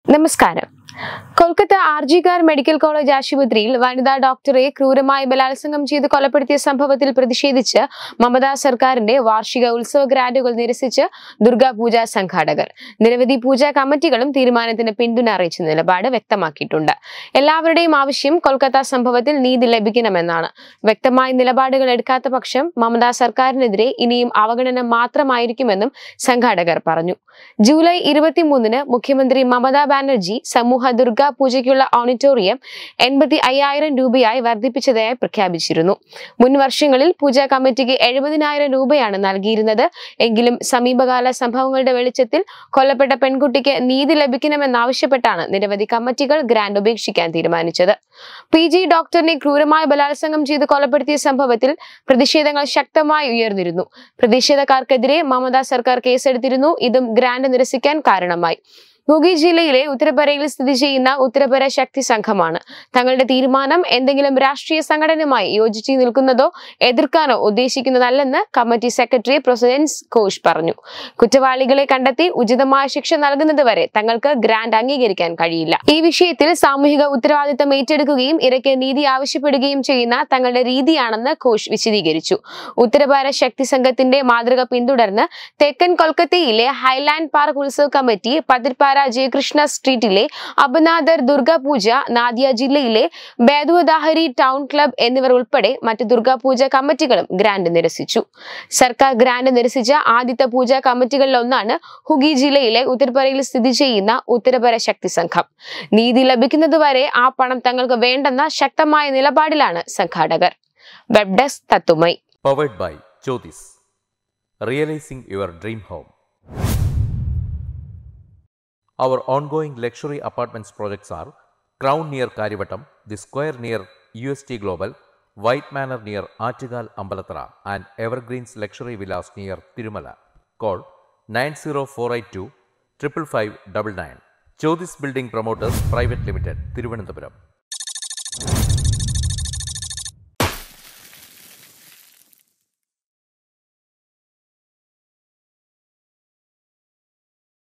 നമസ്കാരം. Kolkata ആർജികാർ medical college ആശുപത്രിയിൽ വനിതാ ഡോക്ടറെ ക്രൂരമായി ബലാത്സംഗം ചെയ്ത് കൊലപ്പെടുത്തിയ സംഭവത്തിൽ പ്രതിഷേധിച്ച് മമതാ സർക്കാരിന്റെ വാർഷിക ഉത്സവ ഗ്രാന്റുകൾ നിരസിച്ച് ദുർഗാപൂജ സംഘാടകർ. നിരവധി പൂജാ കമ്മിറ്റികളും തീരുമാനത്തിന് പിന്തുണ അറിയിച്ച നിലപാട് വ്യക്തമാക്കിയിട്ടുണ്ട്. എല്ലാവരുടെയും ആവശ്യം കൊൽക്കത്ത സംഭവത്തിൽ നീതി ലഭിക്കണമെന്നാണ്. വ്യക്തമായ നിലപാടുകൾ എടുക്കാത്ത പക്ഷം മമതാ സർക്കാരിനെതിരെ ഇനിയും അവഗണന മാത്രമായിരിക്കുമെന്നും സംഘാടകർ പറഞ്ഞു. ജൂലൈ 23-ന് മുഖ്യമന്ത്രി മമതാ ബാനർജി സമൂഹ ദുർഗാ പൂജയ്ക്കുള്ള ഓഡിറ്റോറിയം 85,000 രൂപയായി വർദ്ധിപ്പിച്ചതായി പ്രഖ്യാപിച്ചിരുന്നു. മുൻ വർഷങ്ങളിൽ പൂജാ കമ്മിറ്റിക്ക് 70,000 രൂപയാണ് നൽകിയിരുന്നത്. എങ്കിലും സമീപകാല സംഭവങ്ങളുടെ വെളിച്ചത്തിൽ കൊല്ലപ്പെട്ട പെൺകുട്ടിക്ക് നീതി ലഭിക്കണമെന്നാവശ്യപ്പെട്ടാണ് നിരവധി കമ്മിറ്റികൾ ഗ്രാന്റ് ഉപേക്ഷിക്കാൻ തീരുമാനിച്ചത്. PG ഡോക്ടറിനെ ക്രൂരമായി ബലാത്സംഗം ചെയ്ത് കൊലപ്പെടുത്തിയ സംഭവത്തിൽ പ്രതിഷേധങ്ങൾ ശക്തമായി ഉയർന്നിരുന്നു. പ്രതിഷേധക്കാർക്കെതിരെ മമതാ സർക്കാർ കേസെടുത്തിരുന്നു. ഇതും ഗ്രാന്റ് നിരസിക്കാൻ കാരണമായി. ഹുഗ്ലി ജില്ലയിലെ ഉത്തരപരയിൽ സ്ഥിതി ചെയ്യുന്ന ഉത്തരപര ശക്തി സംഘമാണ്. തങ്ങളുടെ തീരുമാനം എന്തെങ്കിലും രാഷ്ട്രീയ സംഘടനയുമായി യോജിച്ചു നിൽക്കുന്നതോ എതിർക്കാനോ ഉദ്ദേശിക്കുന്നതല്ലെന്ന് കമ്മിറ്റി സെക്രട്ടറി പ്രൊസൻസ് ഘോഷ് പറഞ്ഞു. കുറ്റവാളികളെ കണ്ടെത്തി ഉചിതമായ ശിക്ഷ നൽകുന്നതുവരെ തങ്ങൾക്ക് ഗ്രാന്റ് അംഗീകരിക്കാൻ കഴിയില്ല. ഈ വിഷയത്തിൽ സാമൂഹിക ഉത്തരവാദിത്തം ഏറ്റെടുക്കുകയും ഇരയ്ക്ക് നീതി ആവശ്യപ്പെടുകയും ചെയ്യുന്ന തങ്ങളുടെ രീതിയാണെന്ന് ഘോഷ് വിശദീകരിച്ചു. ഉത്തരപര ശക്തി സംഘത്തിന്റെ മാതൃക പിന്തുടർന്ന് തെക്കൻ കൊൽക്കത്തയിലെ ഹൈലാൻഡ് പാർക്ക് ഉത്സവ കമ്മിറ്റി, പതിർപ്പാറ ജയകൃഷ്ണ സ്ട്രീറ്റിലെ അബനാദർ ദുർഗാ പൂജ, നാദിയ ജില്ലയിലെ ബേദുദാഹരി ടൗൺ ക്ലബ് എന്നിവർ ഉൾപ്പെടെ മറ്റ് ദുർഗാ പൂജ കമ്മിറ്റികളും ഗ്രാന്റ് നിരസിച്ചു. സർക്കാർ ഗ്രാന്റ് നിരസിച്ച ആദ്യത്തെ പൂജാ കമ്മിറ്റികളിലൊന്നാണ് ഹുഗ്ലി ജില്ലയിലെ ഉത്തരപരയിൽ സ്ഥിതി ചെയ്യുന്ന ഉത്തരപര ശക്തി സംഘം. നീതി ലഭിക്കുന്നതുവരെ ആ പണം തങ്ങൾക്ക് വേണ്ടെന്ന ശക്തമായ നിലപാടിലാണ് സംഘാടകർ. വെബ് ഡെസ്ക് തത്തുമൈ. Powered by Jyotis. Realizing your dream home. Our ongoing luxury apartments projects are Crown near Karivattam, The Square near UST Global, White Manor near Achigal Ambalatra, and Evergreens Luxury Villas near Tirumala. Call 90482 55599. Jyotis Building Promoters Private Limited, Thiruvananthapuram.